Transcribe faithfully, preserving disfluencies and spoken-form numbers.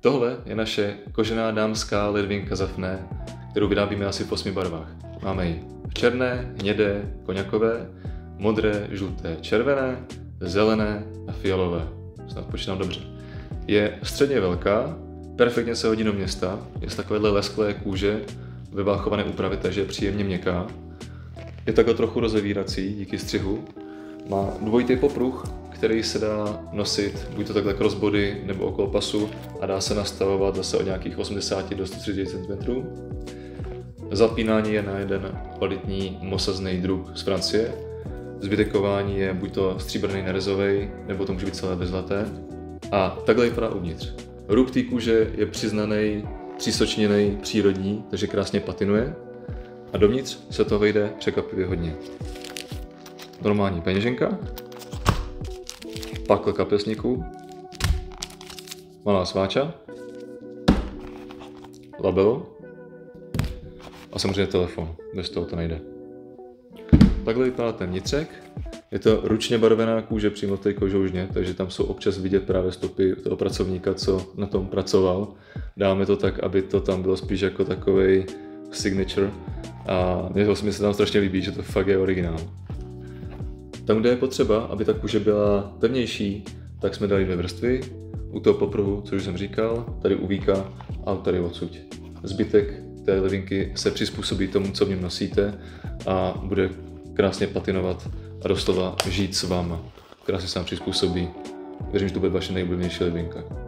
Tohle je naše kožená dámská ledvinka Zafné, kterou vyrábíme asi v osmi barvách. Máme ji v černé, hnědé, koňakové, modré, žluté, červené, zelené a fialové. Snad počítám dobře. Je středně velká, perfektně se hodí do města, je z takovéhle lesklé kůže, vyváchované úpravy, takže je příjemně měkká. Je takhle trochu rozevírací díky střihu. Má dvojitý popruh, který se dá nosit buď to takhle crossbody nebo okolo pasu a dá se nastavovat zase od nějakých osmdesát do sto třicet centimetrů. Zapínání je na jeden kvalitní mosazný druh z Francie. Zbytekování je buď to stříbrný nerezový, nebo to může být celé bezlaté. A takhle vypadá uvnitř. Rub té kůže je přiznaný, třísočněný, přírodní, takže krásně patinuje. A dovnitř se to vejde překvapivě hodně. Normální peněženka, pakl kapesníků, malá sváča, labelo a samozřejmě telefon, bez toho to nejde. Takhle vypadá ten vnitřek. Je to ručně barvená kůže přímo v té kožoužně, takže tam jsou občas vidět právě stopy toho pracovníka, co na tom pracoval. Dáme to tak, aby to tam bylo spíš jako takovej signature a mně vlastně se tam strašně líbí, že to fakt je originál. Tam, kde je potřeba, aby ta kůže byla pevnější, tak jsme dali dvě vrstvy. U toho popruhu, což už jsem říkal, tady u víka a tady odsud. Zbytek té ledvinky se přizpůsobí tomu, co v něm nosíte a bude krásně patinovat a doslova žít s váma. Krásně se vám přizpůsobí. Věřím, že to bude vaše nejoblíbenější ledvinka.